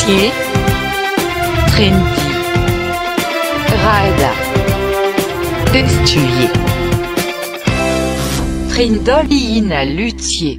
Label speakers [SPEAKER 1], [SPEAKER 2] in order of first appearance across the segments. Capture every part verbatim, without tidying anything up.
[SPEAKER 1] Luthier, trendy, rada, estuier, Trendolina Luthier.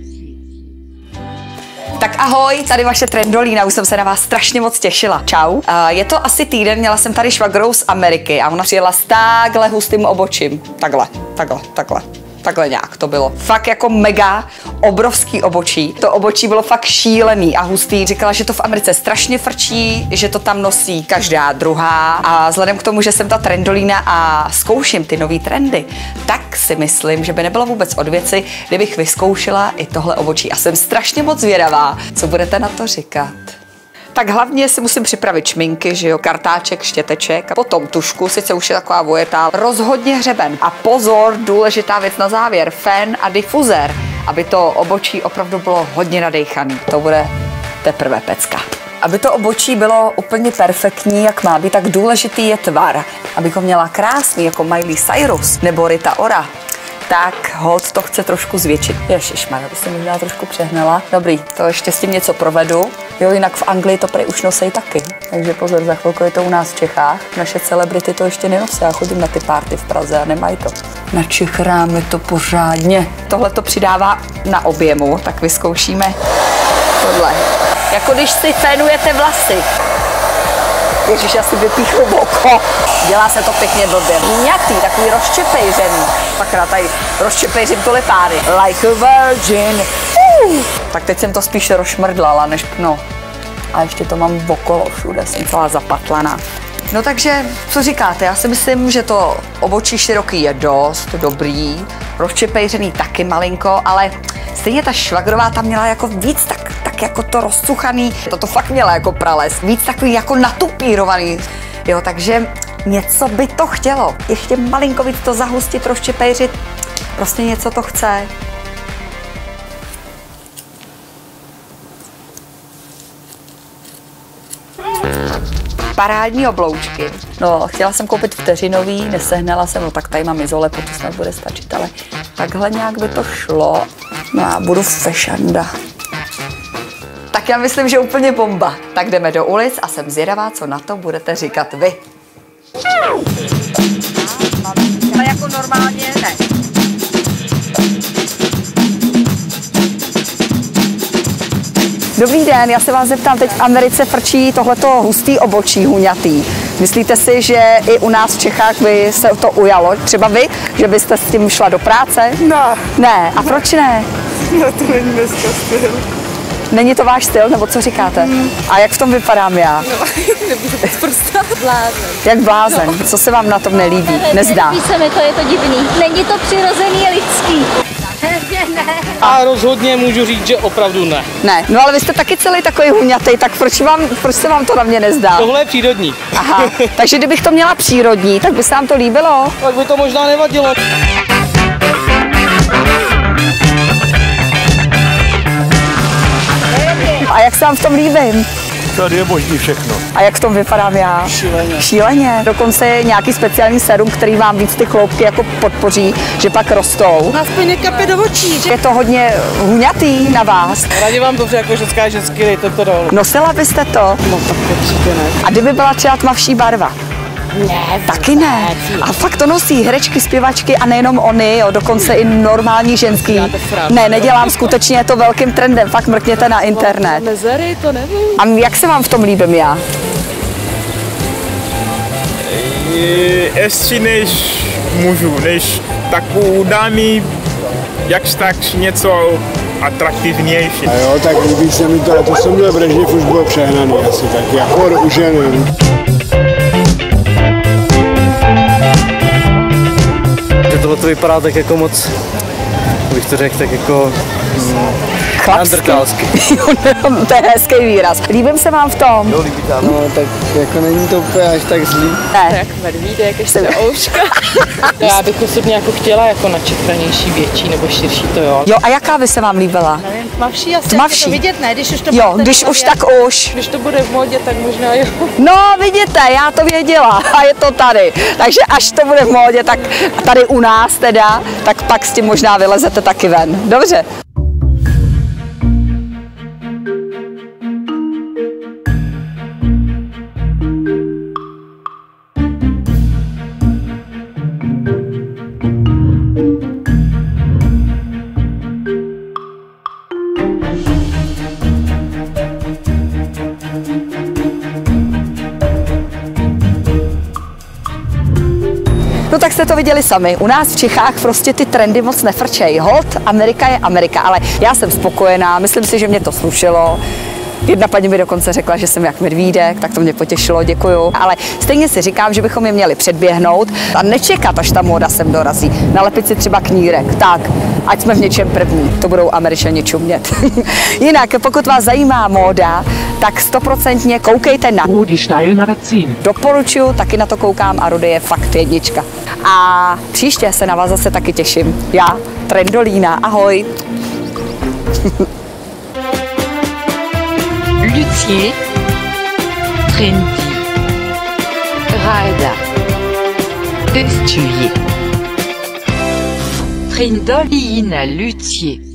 [SPEAKER 2] Tak ahoj, tady vaše Trendolina, už jsem se na vás strašně moc těšila. Čau. Uh, je to asi týden, měla jsem tady švagrou z Ameriky a ona přijela s takhle hustým obočím. Takhle, takhle, takhle. Takhle nějak to bylo. Fakt jako mega obrovský obočí. To obočí bylo fakt šílený a hustý. Říkala, že to v Americe strašně frčí, že to tam nosí každá druhá. A vzhledem k tomu, že jsem ta Trendolina a zkouším ty nový trendy, tak si myslím, že by nebylo vůbec od věci, kdybych vyzkoušela i tohle obočí. A jsem strašně moc zvědavá, co budete na to říkat. Tak hlavně si musím připravit šminky, že jo, kartáček, štěteček, a potom tušku, sice už je taková vojetá, rozhodně hřeben. A pozor, důležitá věc na závěr, fén a difuzér, aby to obočí opravdu bylo hodně nadejchaný. To bude teprve pecka. Aby to obočí bylo úplně perfektní, jak má být, tak důležitý je tvar. Abychom měla krásný, jako Miley Cyrus nebo Rita Ora, tak hold to chce trošku zvětšit. Ježišmarja, to jsem možná trošku přehnala. Dobrý, to ještě s tím něco provedu. Jo, jinak v Anglii to prý už nosej taky. Takže pozor, za chvilku je to u nás v Čechách. Naše celebrity to ještě nenosí. Já chodím na ty párty v Praze a nemají to. Načechráme to pořádně. Tohle to přidává na objemu, tak vyzkoušíme tohle. Jako když si fénujete vlasy. Ježiš, já si vypíchnu oko. Dělá se to pěkně blbě. Mňatý, takový rozčepejřený. Sakra, tady rozčepejřím tulipány. Like a virgin. Uh. Tak teď jsem to spíš rozšmrdlala, než no. A ještě to mám okolo všude, jsem celá zapatlaná. No takže, co říkáte? Já si myslím, že to obočí široký je dost dobrý. Rozčepejřený taky malinko, ale stejně ta švagrová tam měla jako víc tak, tak jako to rozcuchaný. Toto fakt měla jako prales. Víc takový jako natupírovaný. Jo, takže něco by to chtělo. Ještě malinko víc to zahustit, rozčepejřit. Prostě něco to chce. Parádní obloučky. No, chtěla jsem koupit vteřinový, nesehnala jsem, no tak tady mám izolepu, to snad bude stačit, ale takhle nějak by to šlo. No a budu fešanda. Tak já myslím, že úplně bomba. Tak jdeme do ulic a jsem zvědavá, co na to budete říkat vy. Ale jako normálně ne. Dobrý den, já se vás zeptám, teď v Americe frčí tohleto hustý obočí, huňatý. Myslíte si, že i u nás v Čechách by se to ujalo? Třeba vy, že byste s tím šla do práce?
[SPEAKER 3] Ne.
[SPEAKER 2] Ne, a proč ne?
[SPEAKER 3] No to není dneska styl.
[SPEAKER 2] Není to váš styl, nebo co říkáte? Mm. A jak v tom vypadám já?
[SPEAKER 3] No, nebudu být prostě blázen.
[SPEAKER 2] Jak blázen? No. Co se vám na tom nelíbí? Nezdá?
[SPEAKER 4] Líbí se mi to, je to divný. Není to přirozený lidský. Ne.
[SPEAKER 5] A rozhodně můžu říct, že opravdu ne.
[SPEAKER 2] Ne, no ale vy jste taky celý takový huňatý, tak proč, vám, proč se vám to na mě nezdá?
[SPEAKER 5] Tohle je přírodní.
[SPEAKER 2] Aha, takže kdybych to měla přírodní, tak by se vám to líbilo?
[SPEAKER 5] Tak by to možná nevadilo.
[SPEAKER 2] A jak se vám v tom líbím?
[SPEAKER 6] Tady je možný všechno.
[SPEAKER 2] A jak v tom vypadám já?
[SPEAKER 5] Šíleně.
[SPEAKER 2] Šíleně. Dokonce je nějaký speciální sérum, který vám víc ty chloupky jako podpoří, že pak rostou.
[SPEAKER 3] Aspoň nekape do očí.
[SPEAKER 2] Je to hodně huňatý na vás.
[SPEAKER 5] Rádi vám dobře jako ženská žensky, dejte to dolů.
[SPEAKER 2] Nosila byste to?
[SPEAKER 5] No tak určitě ne.
[SPEAKER 2] A kdyby byla třeba tmavší barva?
[SPEAKER 4] Ne.
[SPEAKER 2] Taky ne. A fakt to nosí herečky, zpěvačky a nejenom oni, jo, dokonce i normální ženský. Ne, nedělám, skutečně je to velkým trendem, fakt mrkněte na internet.
[SPEAKER 3] Mezery, to nevím.
[SPEAKER 2] A jak se vám v tom líbím já?
[SPEAKER 7] Ještě než mužů, než takovou dámy, jakž tak něco atraktivnější.
[SPEAKER 6] A jo, tak líbí se mi to, a to jsem měl Brežněv už bylo přehnaný asi, tak jako u ženy.
[SPEAKER 5] Tohle to vypadá tak jako moc, bych to řekl, tak jako neandertalsky.
[SPEAKER 2] To je hezký výraz. Líbím se vám v tom?
[SPEAKER 5] Jo, líbí tam. No, tak jako není to úplně až tak zlý.
[SPEAKER 2] Ne.
[SPEAKER 3] Jak medvídek, ještě ouška. Já bych osobně jako chtěla jako načekranější, větší nebo širší, to jo.
[SPEAKER 2] Jo, a jaká by se vám líbila?
[SPEAKER 3] Nevím, tmavší asi,
[SPEAKER 2] Tmavší.
[SPEAKER 3] to vidět, ne? Když už to
[SPEAKER 2] Jo, když už tak už.
[SPEAKER 3] Když to bude v módě, tak možná jo.
[SPEAKER 2] No, vidíte, já to věděla a je to tady. Takže až to bude v módě, tak tady u nás teda, tak pak s tím možná vylezete taky ven. Dobře. jste to viděli sami, u nás v Čechách prostě ty trendy moc nefrčej. Hold, Amerika je Amerika, ale já jsem spokojená, myslím si, že mě to slušelo. Jedna paní mi dokonce řekla, že jsem jak medvídek, tak to mě potěšilo, děkuju. Ale stejně si říkám, že bychom je měli předběhnout a nečekat, až ta móda sem dorazí. Nalepit si třeba knírek, tak, ať jsme v něčem první, to budou Američani čumět. Jinak, pokud vás zajímá móda, tak stoprocentně koukejte na
[SPEAKER 8] Rudi Steil Magazin.
[SPEAKER 2] Doporučuju, taky na to koukám a Rudy je fakt jednička. A příště se na vás zase taky těším. Já, Trendolína, ahoj.
[SPEAKER 1] Luthier, Trendy, Rada, Testuier, Trendolina Luthier.